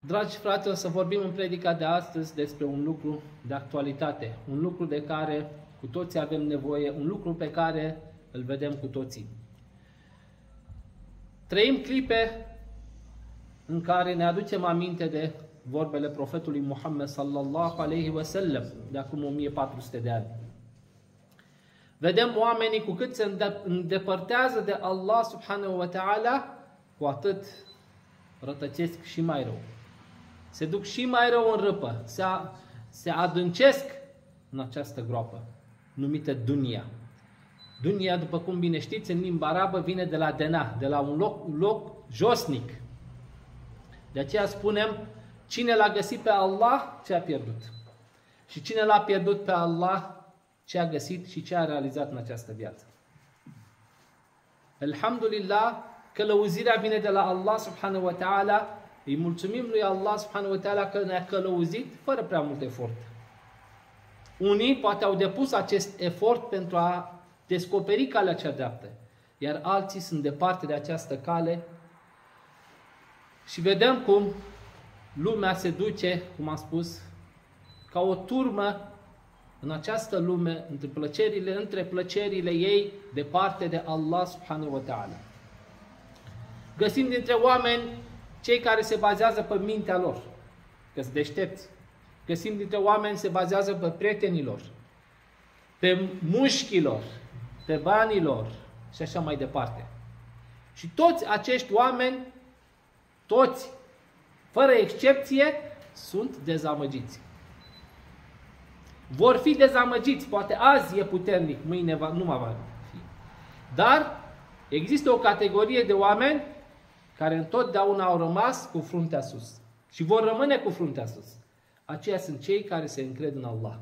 Dragi frate, o să vorbim în predica de astăzi despre un lucru de actualitate, un lucru de care cu toții avem nevoie, un lucru pe care îl vedem cu toții. Trăim clipe în care ne aducem aminte de vorbele profetului Muhammed sallallahu alaihi wasallam de acum 1400 de ani. Vedem oamenii cu cât se îndepărtează de Allah subhanahu wa ta'ala, cu atât rătăcesc și mai rău. Se duc și mai rău în râpă, se adâncesc în această groapă, numită dunia. Dunia, după cum bine știți, în limba arabă vine de la dena, de la un loc josnic. De aceea spunem, cine l-a găsit pe Allah, ce a pierdut. Și cine l-a pierdut pe Allah, ce a găsit și ce a realizat în această viață. Alhamdulillah, călăuzirea vine de la Allah subhanahu wa ta'ala. Îi mulțumim lui Allah subhanahu wa ta'ala că ne-a călăuzit fără prea mult efort. Unii poate au depus acest efort pentru a descoperi calea cea dreaptă, iar alții sunt departe de această cale și vedem cum lumea se duce, cum am spus, ca o turmă în această lume, între plăcerile ei, departe de Allah subhanahu wa ta'ala. Găsim dintre oameni cei care se bazează pe mintea lor, că sunt deștepți. Găsim dintre oameni se bazează pe prietenilor, pe mușchilor, pe banilor și așa mai departe. Și toți acești oameni, toți, fără excepție, sunt dezamăgiți. Vor fi dezamăgiți, poate azi e puternic, mâine nu mai va fi. Dar există o categorie de oameni care întotdeauna au rămas cu fruntea sus și vor rămâne cu fruntea sus. Aceia sunt cei care se încred în Allah.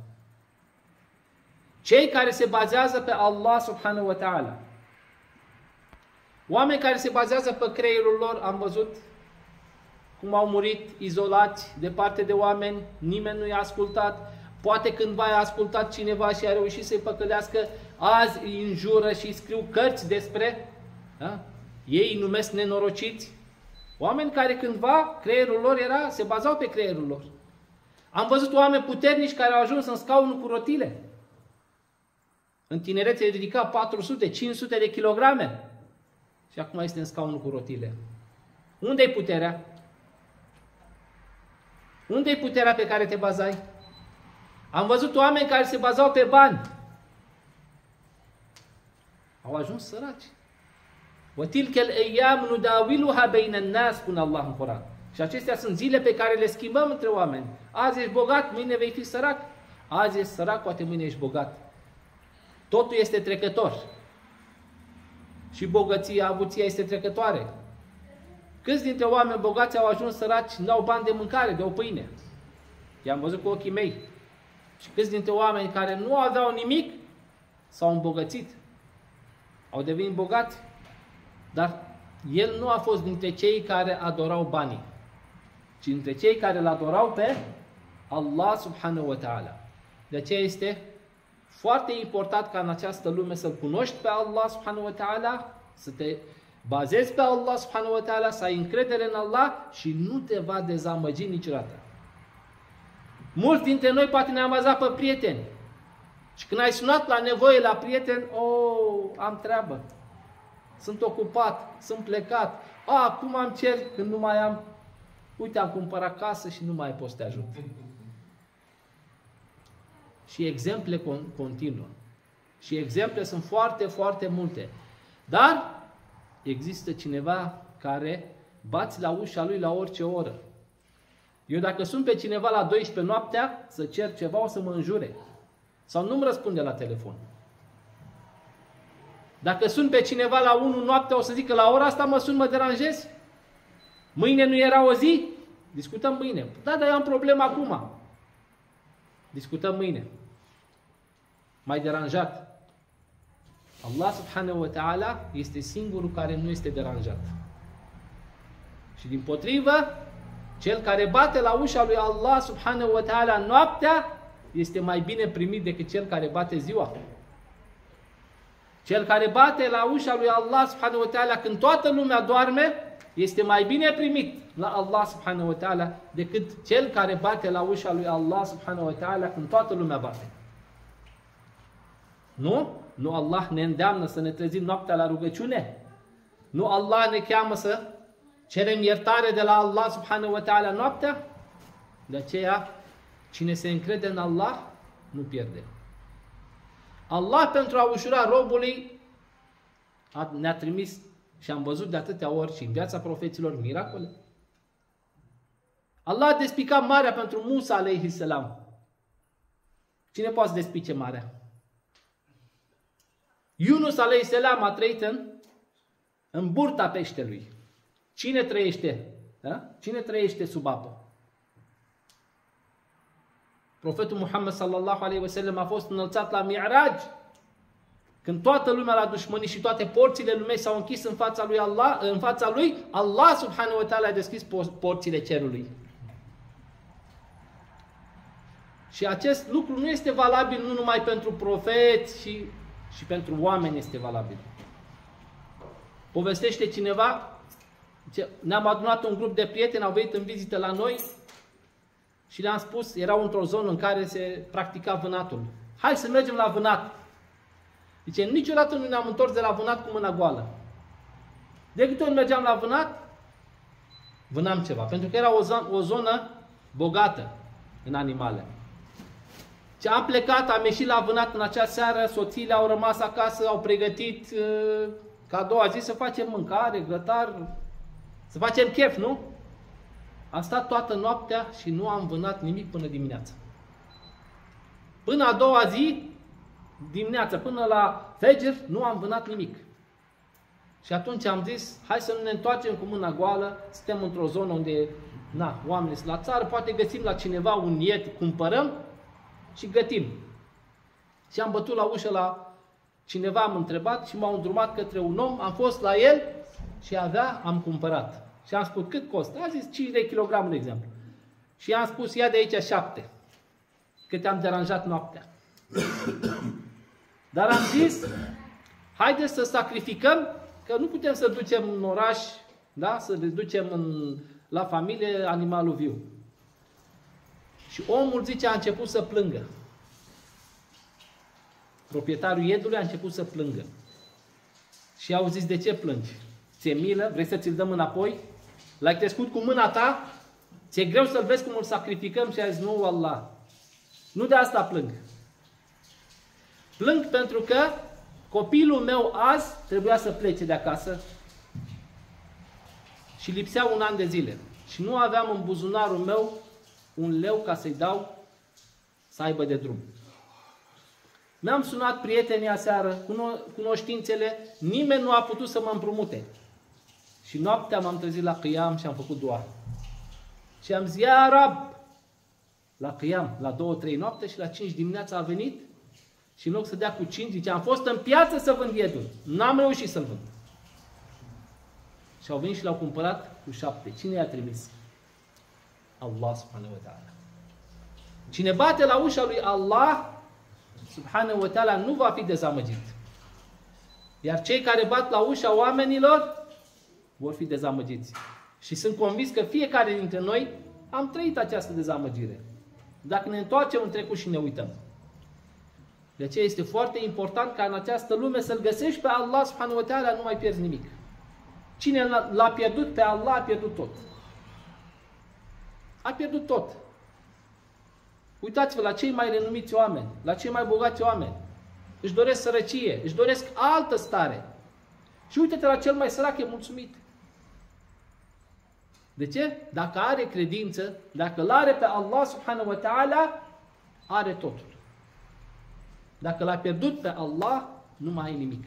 Cei care se bazează pe Allah subhanahu wa ta'ala. Oameni care se bazează pe creierul lor, am văzut cum au murit izolați, departe de oameni, nimeni nu i-a ascultat. Poate cândva i-a ascultat cineva și a reușit să-i păcălească, azi îi înjură și scriu cărți despre, da? Ei îi numesc nenorociți. Oameni care cândva creierul lor se bazau pe creierul lor. Am văzut oameni puternici care au ajuns în scaunul cu rotile. În tinerețe ridica 400, 500 de kilograme. Și acum este în scaunul cu rotile. Unde-i puterea? Unde-i puterea pe care te bazai? Am văzut oameni care se bazau pe bani. Au ajuns săraci. وَتِلْكَ الْأَيَّامُ نُدَاوِلُهَا بَيْنَ النَّاسِ, spune Allah în Coran. Și acestea sunt zile pe care le schimbăm între oameni. Azi ești bogat, mâine vei fi sărac. Azi ești sărac, poate mâine ești bogat. Totul este trecător. Și bogăția, avuția este trecătoare. Câți dintre oameni bogați au ajuns săraci, n-au bani de mâncare, de o pâine? I-am văzut cu ochii mei. Și câți dintre oameni care nu aveau nimic s-au îmbogățit. Au devenit bogați. Dar el nu a fost dintre cei care adorau banii, ci dintre cei care îl adorau pe Allah subhanahu wa ta'ala. De aceea este foarte important ca în această lume să-L cunoști pe Allah subhanahu wa ta'ala, să te bazezi pe Allah subhanahu wa ta'ala, să ai încredere în Allah și nu te va dezamăgi niciodată. Mulți dintre noi poate ne-am bazat pe prieteni. Și când ai sunat la nevoie la prieteni, am treabă. Sunt ocupat, sunt plecat. Acum am cer când nu mai am. Uite, am cumpărat casă și nu mai pot să te ajut. Și exemple continuă. Și exemple sunt foarte, foarte multe. Dar există cineva care bați la ușa lui la orice oră. Eu dacă sun pe cineva la 12 noaptea să cer ceva, o să mă înjure. Sau nu-mi răspunde la telefon. Dacă sun pe cineva la 1 noaptea, o să zic că la ora asta mă sun, mă deranjez? Mâine nu era o zi? Discutăm mâine. Da, dar eu am problemă acum. Discutăm mâine. M-ai deranjat. Allah subhanahu wa ta'ala este singurul care nu este deranjat. Și dimpotrivă, cel care bate la ușa lui Allah subhanahu wa ta'ala noaptea este mai bine primit decât cel care bate ziua. Cel care bate la ușa lui Allah subhanahu wa ta'ala când toată lumea doarme este mai bine primit la Allah subhanahu wa ta'ala decât cel care bate la ușa lui Allah subhanahu wa ta'ala când toată lumea bate. Nu? Nu Allah ne îndeamnă să ne trezim noaptea la rugăciune? Nu Allah ne cheamă să cerem iertare de la Allah subhanahu wa ta'ala noaptea? De aceea, cine se încrede în Allah, nu pierde. Allah, pentru a ușura robului, ne-a trimis și am văzut de atâtea ori și în viața profeților miracole. Allah a despicat marea pentru Musa alaihi salam. Cine poate să despice marea? Yunus alaihi salam a trăit în burta peștelui. Cine trăiește? Da? Cine trăiește sub apă? Profetul Muhammad sallallahu alaihi wasallam a fost înălțat la Mi'raj, când toată lumea l-a dușmănit și toate porțile lumii s-au închis în fața lui Allah, Allah subhanahu wa ta'ala a deschis porțile cerului. Și acest lucru nu este valabil nu numai pentru profeți și pentru oameni este valabil. Povestește cineva, ne-am adunat un grup de prieteni, au venit în vizită la noi și le-am spus, erau într-o zonă în care se practica vânatul. Hai să mergem la vânat. Zice, niciodată nu ne-am întors de la vânat cu mâna goală. De câte ori mergeam la vânat, vânam ceva. Pentru că era o zonă bogată în animale. Ce am plecat, am ieșit la vânat în acea seară, soțiile au rămas acasă, au pregătit ca a doua zi să facem mâncare, grătar, să facem chef, nu? Am stat toată noaptea și nu am vânat nimic până dimineața. Până a doua zi, dimineața, până la Fajr, nu am vânat nimic. Și atunci am zis, hai să nu ne întoarcem cu mâna goală, suntem într-o zonă unde, oamenii sunt la țară, poate găsim la cineva un iet, cumpărăm și gătim. Și am bătut la ușă la cineva, am întrebat și m-au îndrumat către un om, am fost la el și am cumpărat. Și am spus, cât costă? A zis 5 de kilograme, de exemplu. Și i-am spus, ia de aici 7, că te-am deranjat noaptea. Dar am zis, haideți să sacrificăm, că nu putem să ducem în oraș, da? Să le ducem la familie animalul viu. Și omul, zice, a început să plângă. Proprietarul iedului a început să plângă. Și au zis, de ce plângi? Ți-e milă? Vrei să ți-l dăm înapoi? L-ai crescut cu mâna ta? Ți-e greu să-l vezi cum îl sacrificăm? Și a zis, nu, Allah. Nu de asta plâng. Plâng pentru că copilul meu azi trebuia să plece de acasă și lipsea 1 an de zile. Și nu aveam în buzunarul meu un leu ca să-i dau să aibă de drum. Mi-am sunat prietenii aseară, cunoștințele, nimeni nu a putut să mă împrumute. Și noaptea m-am trezit la Qiyam și am făcut dua. Și am zis, ya Rab, la Qiyam, la 2-3 noapte și la 5 dimineața a venit și în loc să dea cu 5, zice, am fost în piață să vând iedul. N-am reușit să-l vând. Și au venit și l-au cumpărat cu 7. Cine i-a trimis? Allah subhanahu wa ta'ala. Cine bate la ușa lui Allah subhanahu wa ta'ala nu va fi dezamăgit. Iar cei care bat la ușa oamenilor vor fi dezamăgiți. Și sunt convins că fiecare dintre noi am trăit această dezamăgire. Dacă ne întoarcem în trecut și ne uităm. De aceea este foarte important ca în această lume să-L găsești pe Allah subhanahu wa ta'ala, nu mai pierzi nimic. Cine l-a pierdut pe Allah, a pierdut tot. A pierdut tot. Uitați-vă la cei mai renumiți oameni, la cei mai bogați oameni. Își doresc sărăcie, își doresc altă stare. Și uite-te la cel mai sărac, e mulțumit. De ce? Dacă are credință, dacă îl are pe Allah subhanahu wa ta'ala, are totul. Dacă l-a pierdut pe Allah, nu mai ai nimic.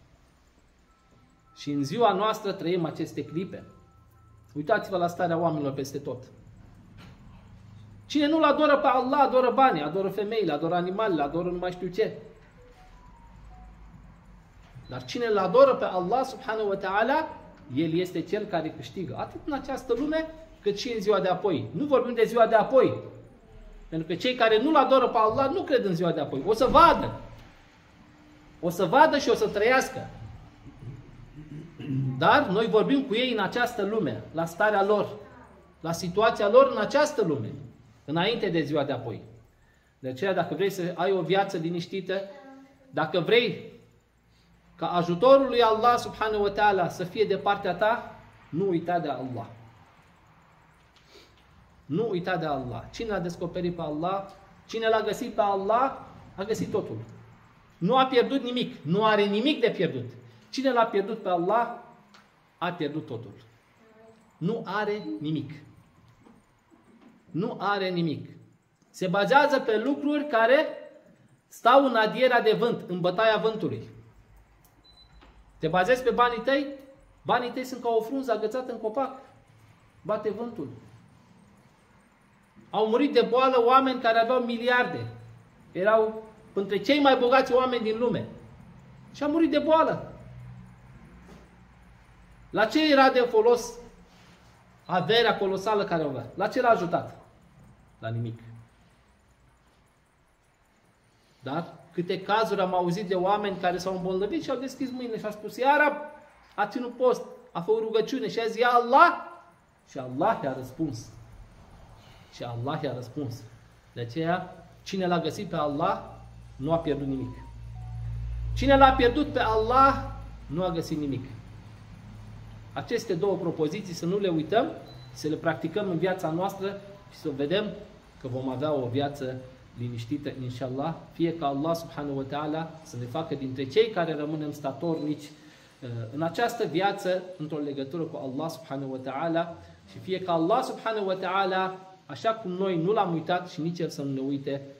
Și în ziua noastră trăim aceste clipe. Uitați-vă la starea oamenilor peste tot. Cine nu-L adoră pe Allah, adoră banii, adoră femeile, adoră animalele, adoră nu mai știu ce. Dar cine îl adoră pe Allah subhanahu wa ta'ala, el este cel care câștigă. Atât în această lume, cât și în ziua de apoi. Nu vorbim de ziua de apoi. Pentru că cei care nu-L adoră pe Allah nu cred în ziua de apoi. O să vadă. O să vadă și o să trăiască. Dar noi vorbim cu ei în această lume, la starea lor, la situația lor în această lume, înainte de ziua de apoi. De aceea, dacă vrei să ai o viață liniștită, dacă vrei ca ajutorul lui Allah subhanahu wa ta'ala să fie de partea ta, nu uita de Allah. Nu uita de Allah. Cine l-a descoperit pe Allah, cine l-a găsit pe Allah, a găsit totul. Nu a pierdut nimic, nu are nimic de pierdut. Cine l-a pierdut pe Allah, a pierdut totul. Nu are nimic. Nu are nimic. Se bazează pe lucruri care stau în adierea de vânt, în bătaia vântului. Te bazezi pe banii tăi? Banii tăi sunt ca o frunză agățată în copac. Bate vântul. Au murit de boală oameni care aveau miliarde. Erau între cei mai bogați oameni din lume. Și au murit de boală. La ce era de folos averea colosală care o avea? La ce l-a ajutat? La nimic. Dar câte cazuri am auzit de oameni care s-au îmbolnăvit și au deschis mâinile și au spus: Ia Rab, a ținut post, a făcut rugăciune și a zis: Ia Allah! Și Allah i-a răspuns. Și Allah i-a răspuns. De aceea, cine l-a găsit pe Allah, nu a pierdut nimic. Cine l-a pierdut pe Allah, nu a găsit nimic. Aceste două propoziții să nu le uităm, să le practicăm în viața noastră și să vedem că vom avea o viață liniștită, inshallah, fie ca Allah subhanahu wa ta'ala să ne facă dintre cei care rămânem statornici în această viață, într-o legătură cu Allah subhanahu wa ta'ala, și fie ca Allah subhanahu wa ta'ala, așa cum noi nu l-am uitat și nici El să nu ne uite,